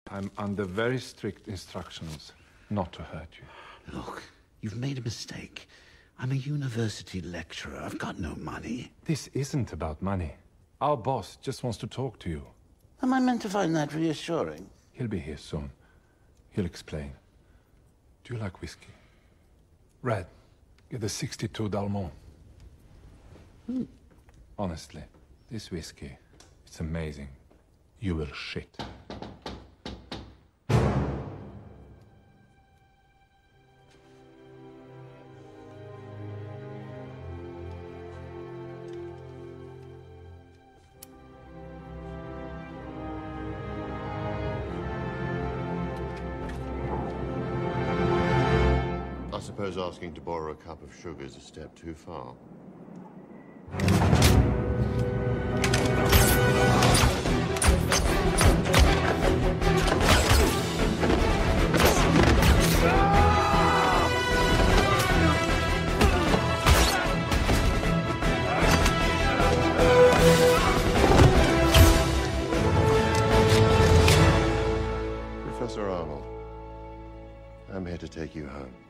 I'm under very strict instructions not to hurt you. Look, you've made a mistake. I'm a university lecturer. I've got no money. This isn't about money. Our boss just wants to talk to you. Am I meant to find that reassuring? He'll be here soon. He'll explain. Do you like whiskey? Red. Get the 62 Dalmont. Honestly, this whiskey, it's amazing. You will shit. I suppose asking to borrow a cup of sugar is a step too far. Professor Arnold, I'm here to take you home.